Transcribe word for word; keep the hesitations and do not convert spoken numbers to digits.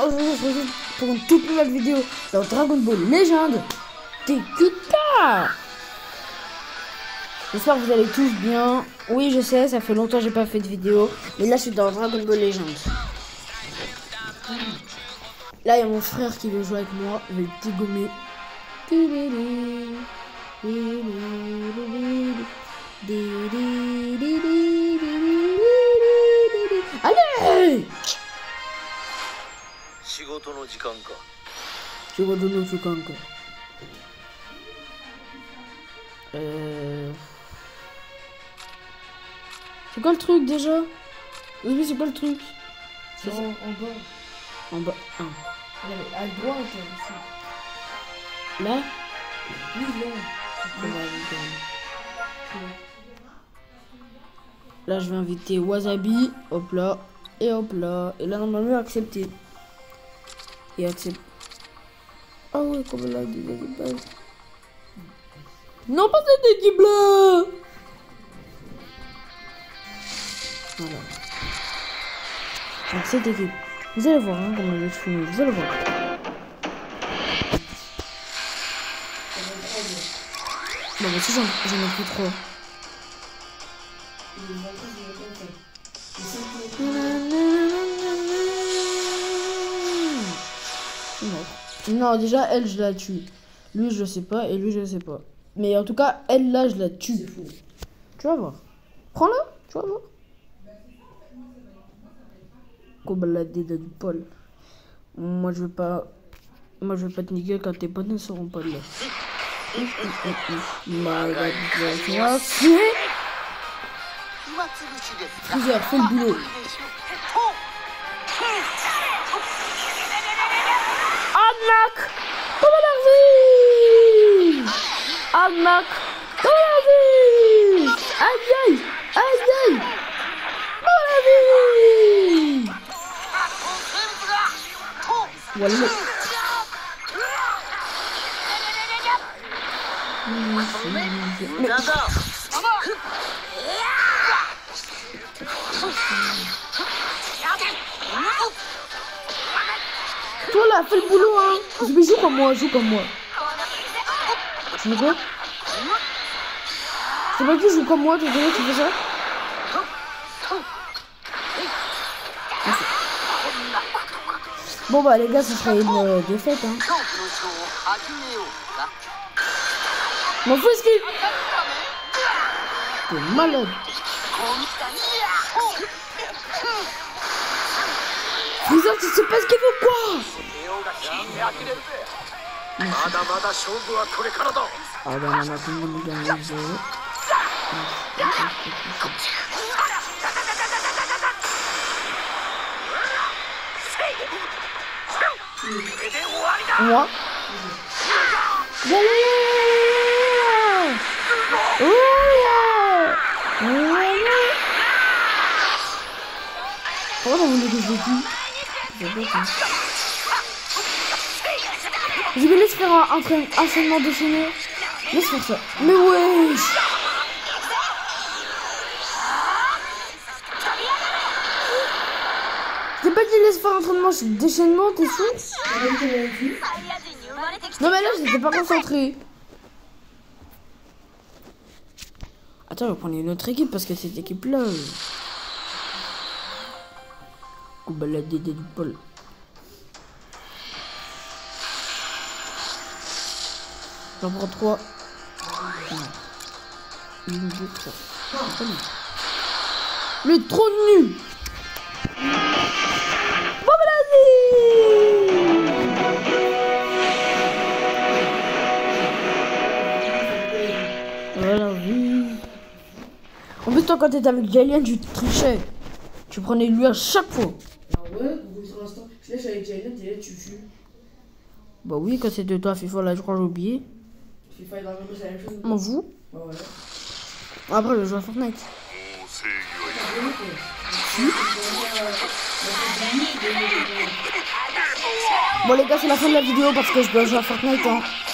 aujourd'hui on se retrouve pour une toute nouvelle vidéo dans Dragon Ball Legend T Q K. J'espère que vous allez tous bien. Oui, je sais, ça fait longtemps que j'ai pas fait de vidéo, mais là je suis dans Dragon Ball Legend. Là il y a mon frère qui veut jouer avec moi, le petit gommé. Allez! Euh... C'est quoi le truc déjà? Oui, c'est quoi le truc? C'est en, en bas. En bas. Ah. À droite, ici. Là? Oui, là. Là, je vais inviter Wasabi. Hop là. Et hop là. Et là, normalement, accepter. Et accepter. Ah ouais, comme là, des équipes. Non, pas cette équipe-là. Voilà. Donc, cette équipe. Vous allez voir, hein, comment je vais filmer. Vous allez voir. Bon, bah, si j'en ai plus trop. Non. Non, déjà, elle, je la tue. Lui, je sais pas, et lui, je sais pas. Mais en tout cas, elle, là, je la tue. Tu vas voir. Prends-la, tu vas voir. Cobaladé de Paul. Moi, je veux pas... Moi, je veux pas te niquer quand tes potes ne seront pas là. Freezer, fais le boulot. Arnaque! Comment la vie? Arnaque! Comment la vie? Aïe aïe! Aïe aïe! Comment la vie? Voilà. Mais... Toi là, fais le boulot hein. Je vais jouer comme moi, joue comme moi. Tu veux quoi? C'est pas que tu joues comme moi, tu veux tu fais ça? Bon bah les gars, ce serait une euh, défaite hein. M'en fous esquive. T'es malade. Freezer, tu sais pas ce qu'il veut quoi? Ah bah on a tout le monde gagné. Moi? Oh non, on est des équipes. Je vais laisser faire un entraînement déchaîné. Laisse faire ça. Mais wesh. T'es pas dit laisse faire un entraînement déchaînement, t'es fou? Non mais là j'étais pas concentré. Attends, je vais prendre une autre équipe parce que cette équipe là. Cobaladé de Paul. J'en prends trois. Une, deux, trois. Le trop nul. Cobaladé. Voilà, oui. En plus, toi, quand t'étais avec Jalen, tu trichais. Tu prenais lui à chaque fois. Ah ouais, pour l'instant, je laisse avec Jalen et là tu fuis. Bah oui, quand c'était toi FIFA, là, je crois que j'ai oublié. FIFA et Dragon Ball, c'est la même chose. M'en fous. Bah ouais. Après, je joue à Fortnite. Bon les gars, c'est la fin de la vidéo parce que je dois jouer à Fortnite hein.